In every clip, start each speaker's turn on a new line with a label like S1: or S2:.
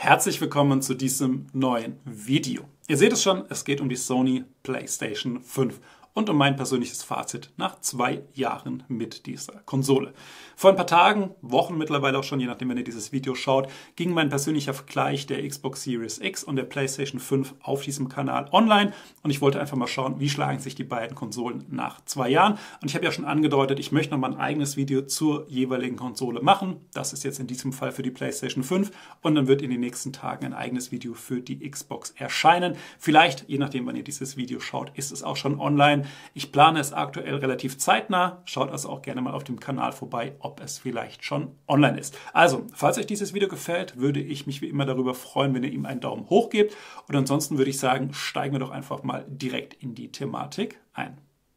S1: Herzlich willkommen zu diesem neuen Video. Ihr seht es schon, es geht um die Sony PlayStation 5 und um mein persönliches Fazit nach 2 Jahren mit dieser Konsole. Vor ein paar Tagen, Wochen mittlerweile auch schon, je nachdem, wenn ihr dieses Video schaut, ging mein persönlicher Vergleich der Xbox Series X und der PlayStation 5 auf diesem Kanal online und ich wollte einfach mal schauen, wie schlagen sich die beiden Konsolen nach 2 Jahren. Und ich habe ja schon angedeutet, ich möchte nochmal ein eigenes Video zur jeweiligen Konsole machen. Das ist jetzt in diesem Fall für die PlayStation 5 und dann wird in den nächsten Tagen ein eigenes Video für die Xbox erscheinen. Vielleicht, je nachdem, wann ihr dieses Video schaut, ist es auch schon online. Ich plane es aktuell relativ zeitnah. Schaut also auch gerne mal auf dem Kanal vorbei, ob es vielleicht schon online ist. Also, falls euch dieses Video gefällt, würde ich mich wie immer darüber freuen, wenn ihr ihm einen Daumen hoch gebt. Und ansonsten würde ich sagen, steigen wir doch einfach mal direkt in die Thematik ein.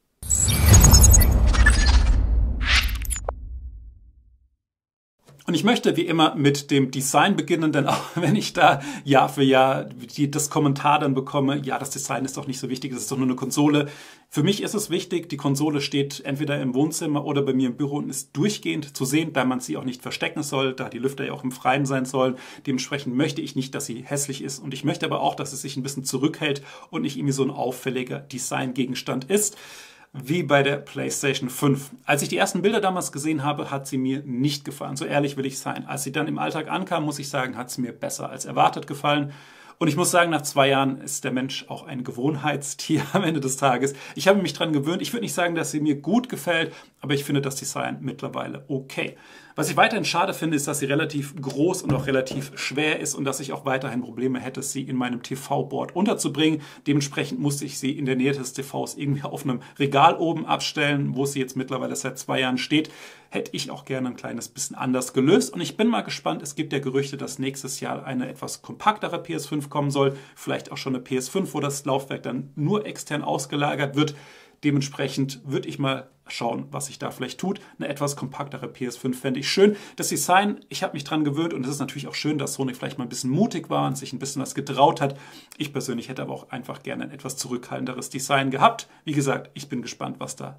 S1: Und ich möchte wie immer mit dem Design beginnen, denn auch wenn ich da Jahr für Jahr das Kommentar dann bekomme, ja, das Design ist doch nicht so wichtig, das ist doch nur eine Konsole. Für mich ist es wichtig, die Konsole steht entweder im Wohnzimmer oder bei mir im Büro und ist durchgehend zu sehen, da man sie auch nicht verstecken soll, da die Lüfter ja auch im Freien sein sollen. Dementsprechend möchte ich nicht, dass sie hässlich ist und ich möchte aber auch, dass sie sich ein bisschen zurückhält und nicht irgendwie so ein auffälliger Designgegenstand ist. Wie bei der PlayStation 5. Als ich die ersten Bilder damals gesehen habe, hat sie mir nicht gefallen. So ehrlich will ich sein. Als sie dann im Alltag ankam, muss ich sagen, hat sie mir besser als erwartet gefallen. Und ich muss sagen, nach 2 Jahren ist der Mensch auch ein Gewohnheitstier am Ende des Tages. Ich habe mich dran gewöhnt. Ich würde nicht sagen, dass sie mir gut gefällt, aber ich finde das Design mittlerweile okay. Was ich weiterhin schade finde, ist, dass sie relativ groß und auch relativ schwer ist und dass ich auch weiterhin Probleme hätte, sie in meinem TV-Board unterzubringen. Dementsprechend musste ich sie in der Nähe des TVs irgendwie auf einem Regal oben abstellen, wo sie jetzt mittlerweile seit 2 Jahren steht. Hätte ich auch gerne ein kleines bisschen anders gelöst. Und ich bin mal gespannt, es gibt ja Gerüchte, dass nächstes Jahr eine etwas kompaktere PS5 kommen soll. Vielleicht auch schon eine PS5, wo das Laufwerk dann nur extern ausgelagert wird. Dementsprechend würde ich mal schauen, was sich da vielleicht tut. Eine etwas kompaktere PS5 fände ich schön. Das Design, ich habe mich dran gewöhnt und es ist natürlich auch schön, dass Sony vielleicht mal ein bisschen mutig war und sich ein bisschen was getraut hat. Ich persönlich hätte aber auch einfach gerne ein etwas zurückhaltenderes Design gehabt. Wie gesagt, ich bin gespannt, was da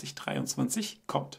S1: 2023 kommt.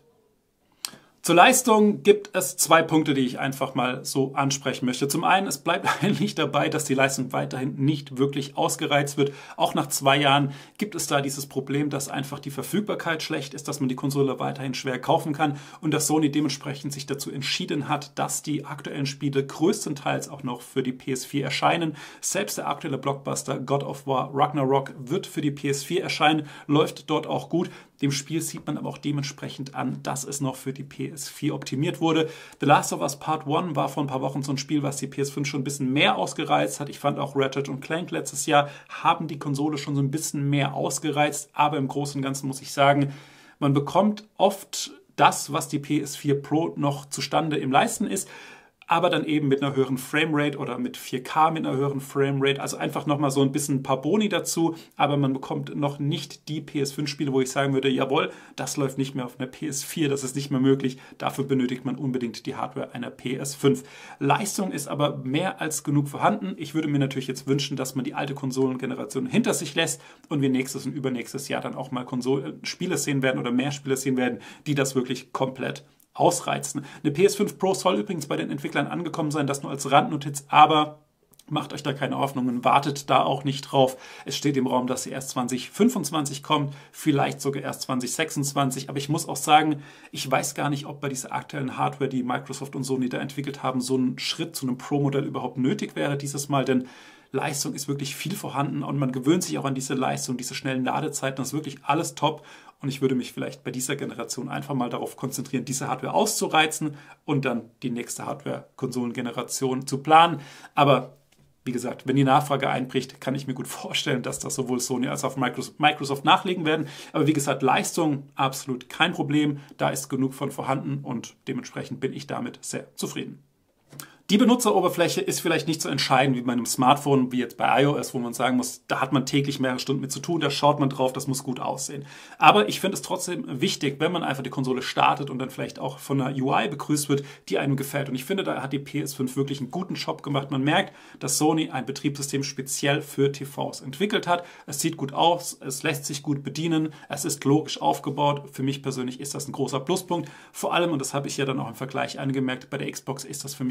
S1: Zur Leistung gibt es 2 Punkte, die ich einfach mal so ansprechen möchte. Zum einen, es bleibt eigentlich dabei, dass die Leistung weiterhin nicht wirklich ausgereizt wird. Auch nach 2 Jahren gibt es da dieses Problem, dass einfach die Verfügbarkeit schlecht ist, dass man die Konsole weiterhin schwer kaufen kann und dass Sony dementsprechend sich dazu entschieden hat, dass die aktuellen Spiele größtenteils auch noch für die PS4 erscheinen. Selbst der aktuelle Blockbuster God of War Ragnarok wird für die PS4 erscheinen, läuft dort auch gut. Dem Spiel sieht man aber auch dementsprechend an, dass es noch für die PS4 optimiert wurde. The Last of Us Part 1 war vor ein paar Wochen so ein Spiel, was die PS5 schon ein bisschen mehr ausgereizt hat. Ich fand auch Ratchet & Clank letztes Jahr haben die Konsole schon so ein bisschen mehr ausgereizt. Aber im Großen und Ganzen muss ich sagen, man bekommt oft das, was die PS4 Pro noch zustande im Leisten ist, aber dann eben mit einer höheren Framerate oder mit 4K mit einer höheren Framerate. Also einfach nochmal so ein paar Boni dazu, aber man bekommt noch nicht die PS5-Spiele, wo ich sagen würde, jawohl, das läuft nicht mehr auf einer PS4, das ist nicht mehr möglich. Dafür benötigt man unbedingt die Hardware einer PS5. Leistung ist aber mehr als genug vorhanden. Ich würde mir natürlich jetzt wünschen, dass man die alte Konsolengeneration hinter sich lässt und wir nächstes und übernächstes Jahr dann auch mal Spiele sehen werden oder mehr Spiele sehen werden, die das wirklich komplett ausreizen. Eine PS5 Pro soll übrigens bei den Entwicklern angekommen sein, das nur als Randnotiz, aber macht euch da keine Hoffnungen, wartet da auch nicht drauf. Es steht im Raum, dass sie erst 2025 kommt, vielleicht sogar erst 2026, aber ich muss auch sagen, ich weiß gar nicht, ob bei dieser aktuellen Hardware, die Microsoft und Sony da entwickelt haben, so ein Schritt zu einem Pro-Modell überhaupt nötig wäre dieses Mal, denn Leistung ist wirklich viel vorhanden und man gewöhnt sich auch an diese Leistung, diese schnellen Ladezeiten, das ist wirklich alles top. Und ich würde mich vielleicht bei dieser Generation einfach mal darauf konzentrieren, diese Hardware auszureizen und dann die nächste Hardware-Konsolengeneration zu planen. Aber wie gesagt, wenn die Nachfrage einbricht, kann ich mir gut vorstellen, dass das sowohl Sony als auch Microsoft nachlegen werden. Aber wie gesagt, Leistung absolut kein Problem. Da ist genug von vorhanden und dementsprechend bin ich damit sehr zufrieden. Die Benutzeroberfläche ist vielleicht nicht so entscheidend wie bei einem Smartphone, wie jetzt bei iOS, wo man sagen muss, da hat man täglich mehrere Stunden mit zu tun, da schaut man drauf, das muss gut aussehen. Aber ich finde es trotzdem wichtig, wenn man einfach die Konsole startet und dann vielleicht auch von einer UI begrüßt wird, die einem gefällt. Und ich finde, da hat die PS5 wirklich einen guten Job gemacht. Man merkt, dass Sony ein Betriebssystem speziell für TVs entwickelt hat. Es sieht gut aus, es lässt sich gut bedienen, es ist logisch aufgebaut. Für mich persönlich ist das ein großer Pluspunkt. Vor allem, und das habe ich ja dann auch im Vergleich angemerkt, bei der Xbox ist das für mich persönlich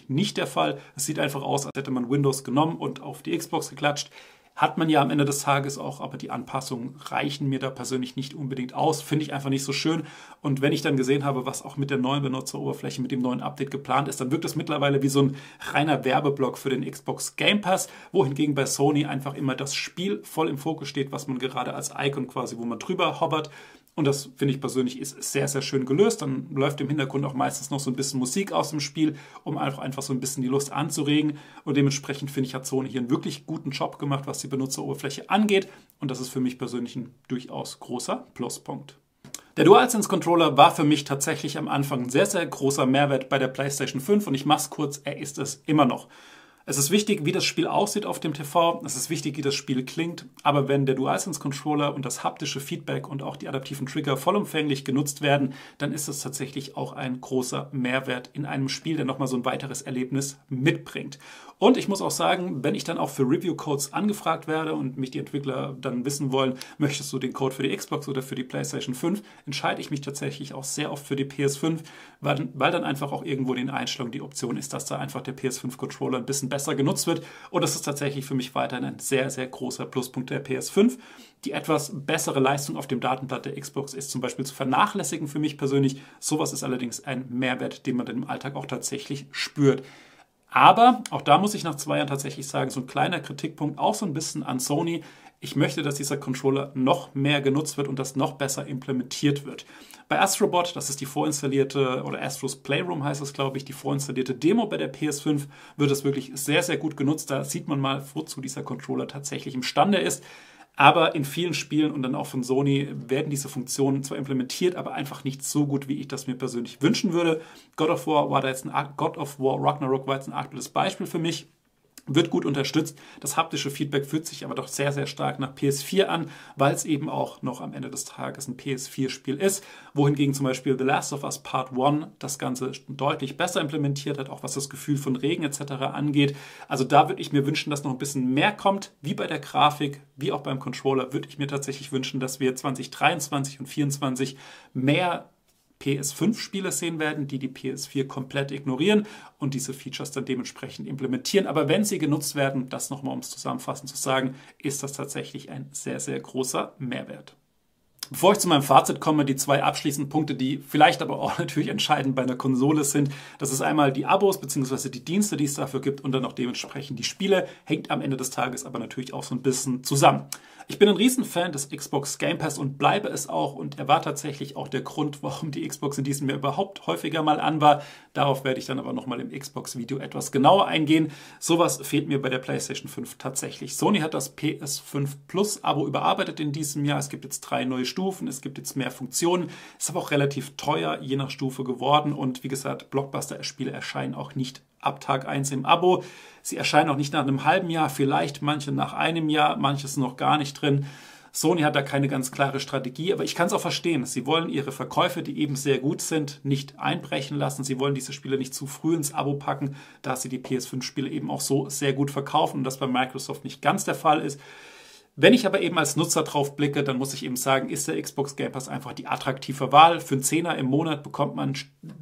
S1: persönlich nicht der Fall. Es sieht einfach aus, als hätte man Windows genommen und auf die Xbox geklatscht. Hat man ja am Ende des Tages auch, aber die Anpassungen reichen mir da persönlich nicht unbedingt aus. Finde ich einfach nicht so schön. Und wenn ich dann gesehen habe, was auch mit der neuen Benutzeroberfläche, mit dem neuen Update geplant ist, dann wirkt es mittlerweile wie so ein reiner Werbeblock für den Xbox Game Pass, wohingegen bei Sony einfach immer das Spiel voll im Fokus steht, was man gerade als Icon quasi, wo man drüber hobbert. Und das finde ich persönlich ist sehr, sehr schön gelöst. Dann läuft im Hintergrund auch meistens noch so ein bisschen Musik aus dem Spiel, um einfach so ein bisschen die Lust anzuregen. Und dementsprechend finde ich, hat Sony hier einen wirklich guten Job gemacht, was die Benutzeroberfläche angeht. Und das ist für mich persönlich ein durchaus großer Pluspunkt. Der DualSense Controller war für mich tatsächlich am Anfang ein sehr, sehr großer Mehrwert bei der PlayStation 5 und ich mache es kurz, er ist es immer noch. Es ist wichtig, wie das Spiel aussieht auf dem TV, es ist wichtig, wie das Spiel klingt, aber wenn der DualSense Controller und das haptische Feedback und auch die adaptiven Trigger vollumfänglich genutzt werden, dann ist das tatsächlich auch ein großer Mehrwert in einem Spiel, der nochmal so ein weiteres Erlebnis mitbringt. Und ich muss auch sagen, wenn ich dann auch für Review-Codes angefragt werde und mich die Entwickler dann wissen wollen, möchtest du den Code für die Xbox oder für die PlayStation 5, entscheide ich mich tatsächlich auch sehr oft für die PS5, weil dann einfach auch irgendwo in den Einstellungen die Option ist, dass da einfach der PS5-Controller ein bisschen besser genutzt wird. Und das ist tatsächlich für mich weiterhin ein sehr, sehr großer Pluspunkt der PS5. Die etwas bessere Leistung auf dem Datenblatt der Xbox ist zum Beispiel zu vernachlässigen für mich persönlich. Sowas ist allerdings ein Mehrwert, den man dann im Alltag auch tatsächlich spürt. Aber auch da muss ich nach 2 Jahren tatsächlich sagen, so ein kleiner Kritikpunkt auch so ein bisschen an Sony. Ich möchte, dass dieser Controller noch mehr genutzt wird und das noch besser implementiert wird. Bei Astrobot, das ist die vorinstallierte, oder Astros Playroom heißt es, glaube ich, die vorinstallierte Demo bei der PS5, wird es wirklich sehr, sehr gut genutzt. Da sieht man mal, wozu dieser Controller tatsächlich imstande ist. Aber in vielen Spielen und dann auch von Sony werden diese Funktionen zwar implementiert, aber einfach nicht so gut, wie ich das mir persönlich wünschen würde. God of War Ragnarok war jetzt ein aktuelles Beispiel für mich. Wird gut unterstützt. Das haptische Feedback fühlt sich aber doch sehr, sehr stark nach PS4 an, weil es eben auch noch am Ende des Tages ein PS4-Spiel ist, wohingegen zum Beispiel The Last of Us Part 1 das Ganze deutlich besser implementiert hat, auch was das Gefühl von Regen etc. angeht. Also da würde ich mir wünschen, dass noch ein bisschen mehr kommt, wie bei der Grafik, wie auch beim Controller, würde ich mir tatsächlich wünschen, dass wir 2023 und 2024 mehr PS5-Spiele sehen werden, die die PS4 komplett ignorieren und diese Features dann dementsprechend implementieren. Aber wenn sie genutzt werden, das nochmal um es zusammenfassend zu sagen, ist das tatsächlich ein sehr, sehr großer Mehrwert. Bevor ich zu meinem Fazit komme, die 2 abschließenden Punkte, die vielleicht aber auch natürlich entscheidend bei einer Konsole sind, das ist einmal die Abos bzw. die Dienste, die es dafür gibt und dann auch dementsprechend die Spiele, hängt am Ende des Tages aber natürlich auch so ein bisschen zusammen. Ich bin ein Riesenfan des Xbox Game Pass und bleibe es auch und er war tatsächlich auch der Grund, warum die Xbox in diesem Jahr überhaupt häufiger mal an war. Darauf werde ich dann aber nochmal im Xbox-Video etwas genauer eingehen. Sowas fehlt mir bei der PlayStation 5 tatsächlich. Sony hat das PS5 Plus Abo überarbeitet in diesem Jahr. Es gibt jetzt 3 neue Stufen, es gibt jetzt mehr Funktionen. Ist aber auch relativ teuer, je nach Stufe geworden und wie gesagt, Blockbuster-Spiele erscheinen auch nicht ab Tag 1 im Abo. Sie erscheinen auch nicht nach einem halben Jahr, vielleicht manche nach einem Jahr, manches noch gar nicht drin. Sony hat da keine ganz klare Strategie, aber ich kann es auch verstehen. Sie wollen ihre Verkäufe, die eben sehr gut sind, nicht einbrechen lassen. Sie wollen diese Spiele nicht zu früh ins Abo packen, da sie die PS5-Spiele eben auch so sehr gut verkaufen und das bei Microsoft nicht ganz der Fall ist. Wenn ich aber eben als Nutzer drauf blicke, dann muss ich eben sagen, ist der Xbox Game Pass einfach die attraktive Wahl. Für einen Zehner im Monat bekommt man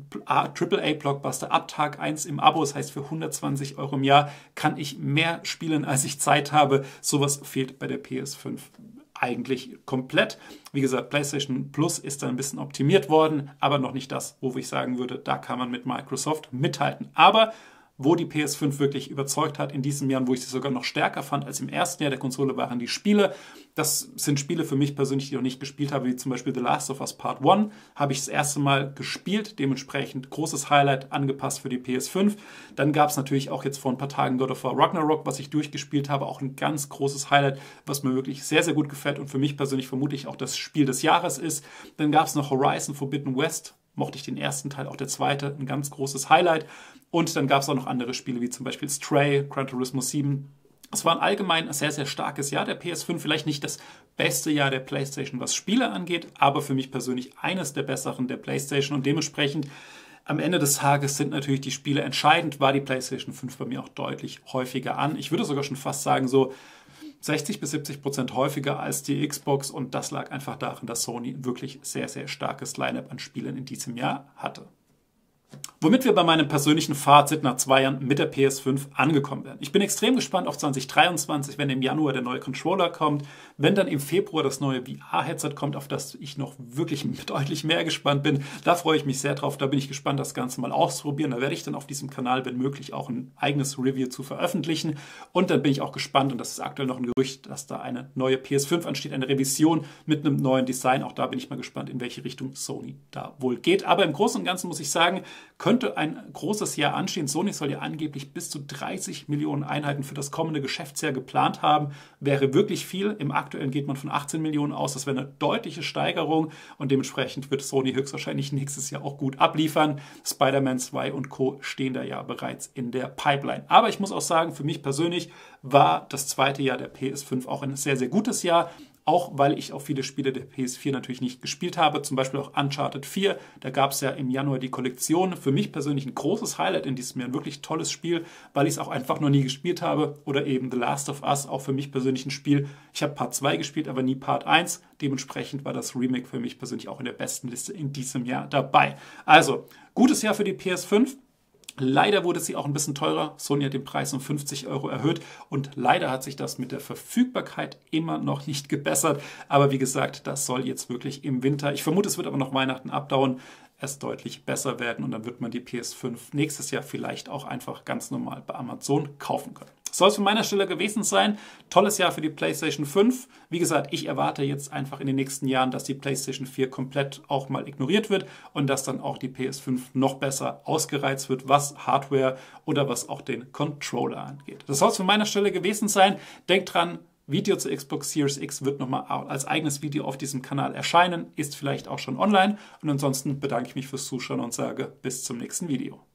S1: AAA-Blockbuster ab Tag 1 im Abo. Das heißt, für 120 Euro im Jahr kann ich mehr spielen, als ich Zeit habe. Sowas fehlt bei der PS5 eigentlich komplett. Wie gesagt, PlayStation Plus ist da ein bisschen optimiert worden, aber noch nicht das, wo ich sagen würde, da kann man mit Microsoft mithalten. Aber wo die PS5 wirklich überzeugt hat in diesem Jahr, wo ich sie sogar noch stärker fand als im ersten Jahr der Konsole, waren die Spiele. Das sind Spiele für mich persönlich, die ich noch nicht gespielt habe, wie zum Beispiel The Last of Us Part 1. Habe ich das erste Mal gespielt, dementsprechend großes Highlight angepasst für die PS5. Dann gab es natürlich auch jetzt vor ein paar Tagen God of War Ragnarok, was ich durchgespielt habe, auch ein ganz großes Highlight, was mir wirklich sehr, sehr gut gefällt und für mich persönlich vermutlich auch das Spiel des Jahres ist. Dann gab es noch Horizon Forbidden West. Mochte ich den ersten Teil, auch der zweite, ein ganz großes Highlight. Und dann gab es auch noch andere Spiele, wie zum Beispiel Stray, Gran Turismo 7. Es war ein allgemein sehr, sehr starkes Jahr der PS5. Vielleicht nicht das beste Jahr der PlayStation, was Spiele angeht, aber für mich persönlich eines der besseren der PlayStation. Und dementsprechend am Ende des Tages sind natürlich die Spiele entscheidend. War die PlayStation 5 bei mir auch deutlich häufiger an. Ich würde sogar schon fast sagen, so 60-70% häufiger als die Xbox und das lag einfach daran, dass Sony ein wirklich sehr, sehr starkes Line-Up an Spielen in diesem Jahr hatte. Womit wir bei meinem persönlichen Fazit nach 2 Jahren mit der PS5 angekommen werden. Ich bin extrem gespannt auf 2023, wenn im Januar der neue Controller kommt, wenn dann im Februar das neue VR-Headset kommt, auf das ich noch wirklich deutlich mehr gespannt bin. Da freue ich mich sehr drauf, da bin ich gespannt, das Ganze mal auszuprobieren. Da werde ich dann auf diesem Kanal, wenn möglich, auch ein eigenes Review zu veröffentlichen. Und dann bin ich auch gespannt, und das ist aktuell noch ein Gerücht, dass da eine neue PS5 ansteht, eine Revision mit einem neuen Design. Auch da bin ich mal gespannt, in welche Richtung Sony da wohl geht. Aber im Großen und Ganzen muss ich sagen, könnte ein großes Jahr anstehen. Sony soll ja angeblich bis zu 30 Millionen Einheiten für das kommende Geschäftsjahr geplant haben. Wäre wirklich viel. Im aktuellen geht man von 18 Millionen aus. Das wäre eine deutliche Steigerung und dementsprechend wird Sony höchstwahrscheinlich nächstes Jahr auch gut abliefern. Spider-Man 2 und Co. stehen da ja bereits in der Pipeline. Aber ich muss auch sagen, für mich persönlich war das zweite Jahr der PS5 auch ein sehr, sehr gutes Jahr. Auch weil ich auch viele Spiele der PS4 natürlich nicht gespielt habe, zum Beispiel auch Uncharted 4. Da gab es ja im Januar die Kollektion. Für mich persönlich ein großes Highlight in diesem Jahr, ein wirklich tolles Spiel, weil ich es auch einfach noch nie gespielt habe. Oder eben The Last of Us, auch für mich persönlich ein Spiel. Ich habe Part 2 gespielt, aber nie Part 1. Dementsprechend war das Remake für mich persönlich auch in der besten Liste in diesem Jahr dabei. Also, gutes Jahr für die PS5. Leider wurde sie auch ein bisschen teurer. Sony hat den Preis um 50 € erhöht und leider hat sich das mit der Verfügbarkeit immer noch nicht gebessert. Aber wie gesagt, das soll jetzt wirklich im Winter, ich vermute, es wird aber noch Weihnachten abdauern, erst deutlich besser werden und dann wird man die PS5 nächstes Jahr vielleicht auch einfach ganz normal bei Amazon kaufen können. Soll es von meiner Stelle gewesen sein. Tolles Jahr für die PlayStation 5. Wie gesagt, ich erwarte jetzt einfach in den nächsten Jahren, dass die PlayStation 4 komplett auch mal ignoriert wird und dass dann auch die PS5 noch besser ausgereizt wird, was Hardware oder was auch den Controller angeht. Das soll es von meiner Stelle gewesen sein. Denkt dran, Video zur Xbox Series X wird nochmal als eigenes Video auf diesem Kanal erscheinen, ist vielleicht auch schon online. Und ansonsten bedanke ich mich fürs Zuschauen und sage bis zum nächsten Video.